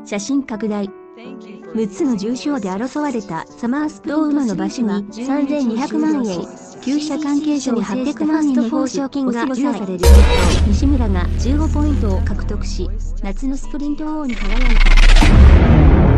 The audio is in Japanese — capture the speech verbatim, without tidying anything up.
写真拡大。むっつの重賞で争われたサマースプロー馬の馬主にさんぜんにひゃくまんえん、厩舎関係者にはっぴゃくまんえんの報奨金が授与される。西村がじゅうごポイントを獲得し、夏のスプリント王に輝いた。